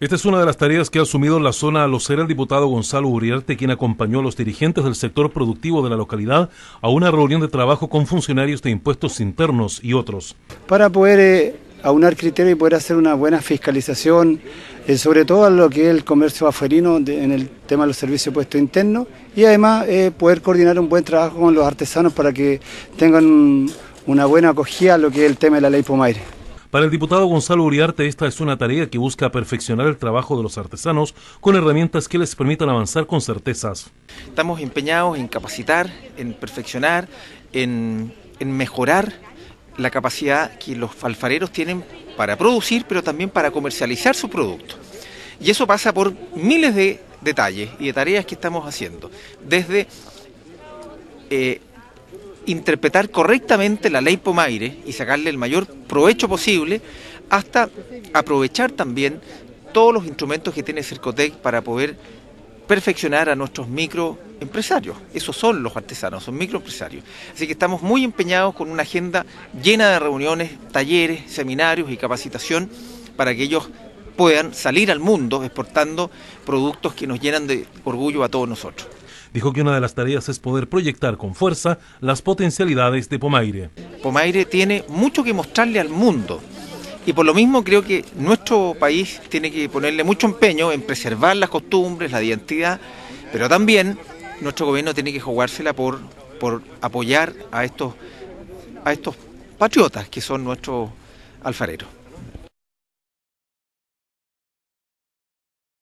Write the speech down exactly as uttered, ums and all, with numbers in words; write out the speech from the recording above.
Esta es una de las tareas que ha asumido en la zona Alocera el diputado Gonzalo Uriarte, quien acompañó a los dirigentes del sector productivo de la localidad a una reunión de trabajo con funcionarios de impuestos internos y otros. Para poder eh, aunar criterios y poder hacer una buena fiscalización, eh, sobre todo a lo que es el comercio afuerino de, en el tema de los servicios de impuestos internos, y además eh, poder coordinar un buen trabajo con los artesanos para que tengan una buena acogida a lo que es el tema de la ley Pomaire. Para el diputado Gonzalo Uriarte, esta es una tarea que busca perfeccionar el trabajo de los artesanos con herramientas que les permitan avanzar con certezas. Estamos empeñados en capacitar, en perfeccionar, en, en mejorar la capacidad que los alfareros tienen para producir, pero también para comercializar su producto. Y eso pasa por miles de detalles y de tareas que estamos haciendo, desde eh, interpretar correctamente la ley Pomaire y sacarle el mayor provecho posible, hasta aprovechar también todos los instrumentos que tiene Cercotec para poder perfeccionar a nuestros microempresarios. Esos son los artesanos, son microempresarios. Así que estamos muy empeñados con una agenda llena de reuniones, talleres, seminarios y capacitación para que ellos puedan salir al mundo exportando productos que nos llenan de orgullo a todos nosotros. Dijo que una de las tareas es poder proyectar con fuerza las potencialidades de Pomaire. Pomaire tiene mucho que mostrarle al mundo y por lo mismo creo que nuestro país tiene que ponerle mucho empeño en preservar las costumbres, la identidad, pero también nuestro gobierno tiene que jugársela por, por apoyar a estos, a estos patriotas que son nuestros alfareros.